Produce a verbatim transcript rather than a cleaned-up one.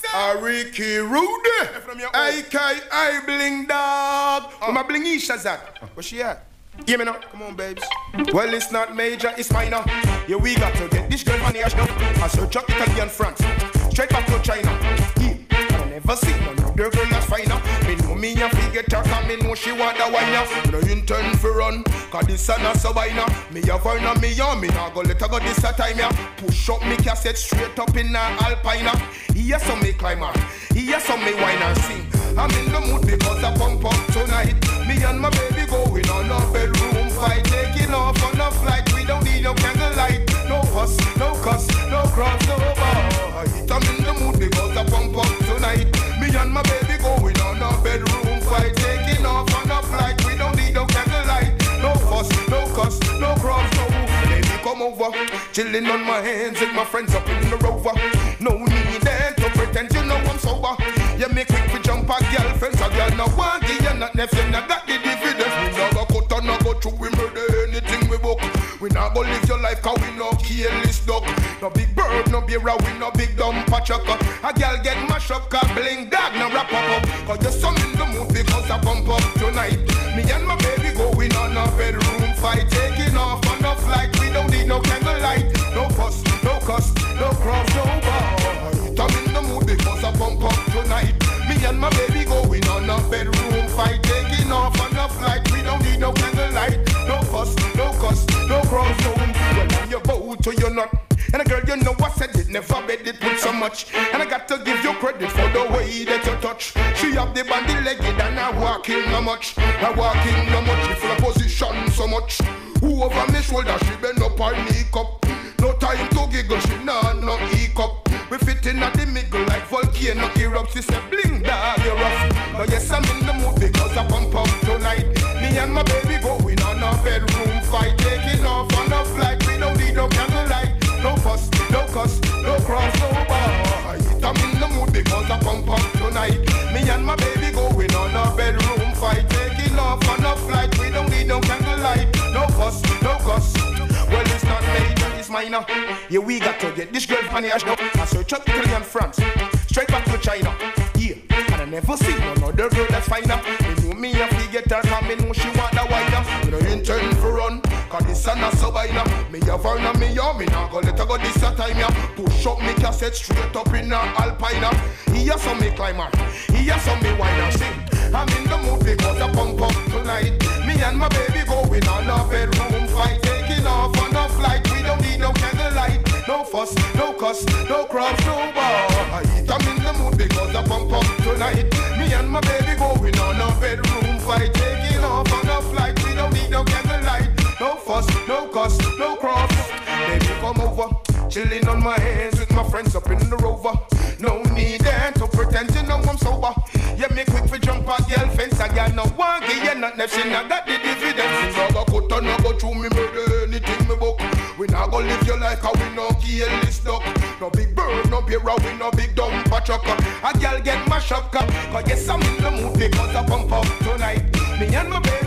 A Ricky Rudy. A K A Bling Dawg. Where my Bling Isha's at? Where she at? Hear me now. Come on, babes. Well, it's not major, it's minor. Yeah, we got to get this girl on the ash now. I search up Italy and France. Straight back to China. Yeah, I never see no other girl that's finer. Me know me and forget her, cause me know she want the wine now. Me no intend for run, cause this a not so wine now. Me have her now, me on me now go let her go this a time yeah. Push up me cassette straight up in a alpine. Yes, so me climb her. Yes, so me wine and sing. I'm in the mood because I pump up tonight. Me and my baby going on a bedroom fight. Taking off on a flight. We don't need no candlelight. No fuss, no cuss, no cross, no bar. I'm in the mood because I pump up tonight. Me and my baby going on a bedroom fight. Taking off on a flight. We don't need no candlelight. No fuss, no cuss, no cross, no. Baby, come over. Chilling on my hands with my friends up in the Rover. No need then to pretend you know I'm sober. You make quick to jump a girl, friends a girl no want give you not nephew, not got the dividends. We not go cut and not go through, we murder anything we book. We not go live your life cause we no careless duck. No big bird, no beer, we no big dumb patchaka. A girl get mashed up cause Bling Dawg no wrap up up. Cause you're some in the mood because I pump up tonight. Me and my baby going on a bedroom fight. Taking off on a flight, we don't need no candlelight. No fuss, no cuss, no cross, no bar. I'm in the mood because I pump up tonight. Me and my baby going on a bedroom fight. Taking off on a flight. We don't need no candlelight. No fuss, no cuss, no cross, no. Well, you bow to your nut. And a girl, you know I said it, never bet it with so much. And I got to give you credit for the way that you touch. She have the body legged and I walking no much. I walking no much, she full of position so much. Who over me shoulder, she bend up her knee cup. No time to giggle, she nah no e-cup. We fit in at the middle like volcano erupts. She said, Bling Dawg, you're rough. But yes, I'm in the mood because I pump up tonight. Me and my baby going on a bedroom fight. Taking off on a flight. We don't need no candlelight. No fuss, no cuss, no cross, no bar. I'm in the mood because I pump up tonight. Me and my baby going on a bedroom fight. Taking off on a flight. We don't need no candlelight. No fuss, no cuss. Well, it's not major, it's minor. Yeah, we got to get this girl on the ash now. I search up Italy and France. Straight back to China. Yeah, and I never see no other girl that's finer. Me know me and forget her, cause me know she want the wine. Me no intend for run, cause this a not so wine. Me have her now, me on me now go let her go this a time. Yeah. Push up me cassette straight up in her alpine. Here some me climber, here some me wine sing. I'm in the mood because I pump up tonight. Me and my baby going on a bedroom fight. Taking off on a flight. We don't need no candlelight. No fuss, no cuss, no cross, no bar. I'm in the mood because I pump up tonight. Me and my baby going on a bedroom fight. Taking off on a flight. We don't need no candlelight. No fuss, no cuss, no cross. Baby, come over. Chilling on my hands with my friends up in the Rover. No need then to pretend you know I'm sober. Yeah, me quick for jump a girl fence. A girl no want give you not nephew, not got the dividends. No go cut and no go through me murder anything me book. We not go live your life cause we no careless duck. No big bird, no beer, we no big dumb patchaka. A girl get mashed up cause yes I'm in the mood because I pump up tonight. Me and my baby